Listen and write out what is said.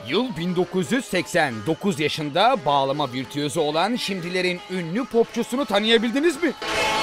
Yıl 1980, 9 yaşında bağlama virtüözü olan şimdilerin ünlü popçusunu tanıyabildiniz mi?